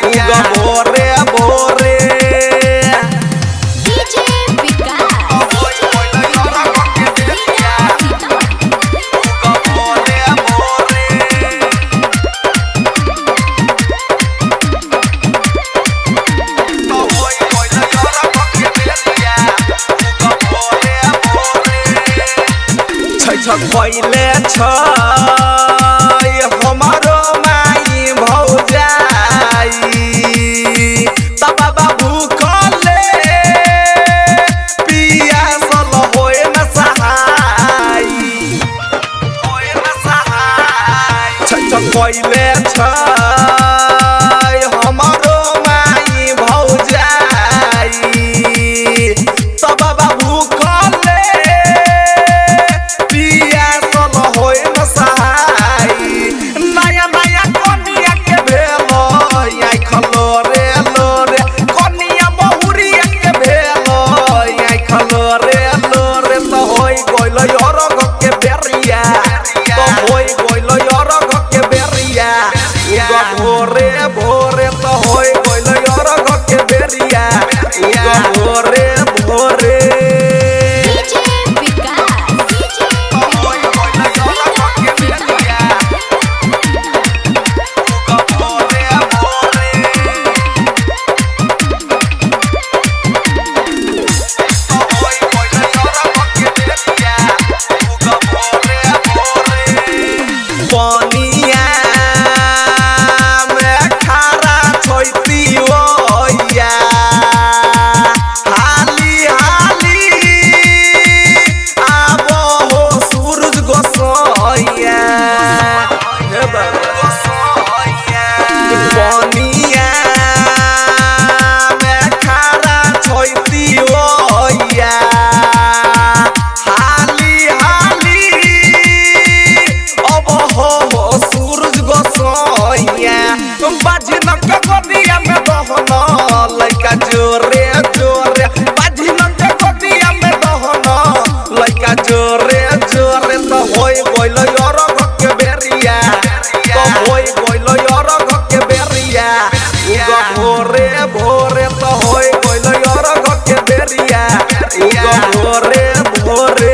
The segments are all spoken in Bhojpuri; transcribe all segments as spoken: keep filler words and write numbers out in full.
उगा भोरे भोरे पहले हमारो माई भौजाई तब भूखले पियासल होए न सहाय होए न सहाय पहले हमारो माई भौजाई तब भूखले भोरे भोरे तो होई गइल अरग के बेरिया उगा भोरे भोरे जोरे जोरे बाजी नंद गोदिया में दहन लइका जोरे जोरे तो होई गइल अरग के बेरिया तो होई गइल अरग के बेरिया उगा भोरे भोरे तो होई गइल अरग के बेरिया उगा भोरे भोरे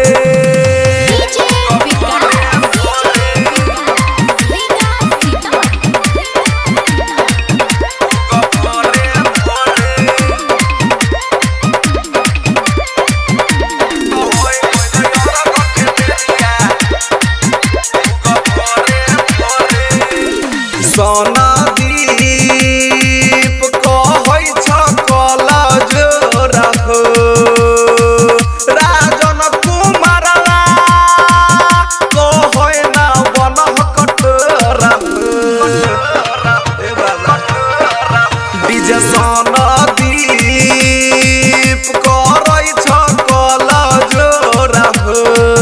सोना दीप कहै छ कलज रखो राजन कुमारला कहै न बनह कटोरा डीजे सोना दीप कहै छ कलज रखो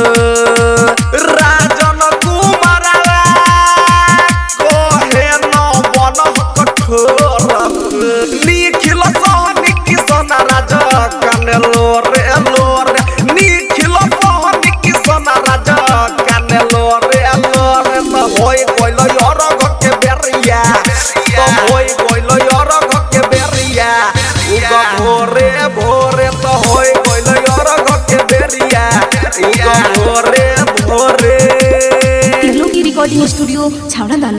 निखिल सोहनी किसन राजा काने लोरे लोरे निखिल सोहनी किसन राजा काने लोरे लोरे तो होई गइल अरग के बेरिया तो होई गइल अरग के बेरिया उगा भोरे भोरे तो होई गइल अरग के बेरिया उगा भोरे भोरे रिकॉर्डिंग स्टूडियो छावड़ा।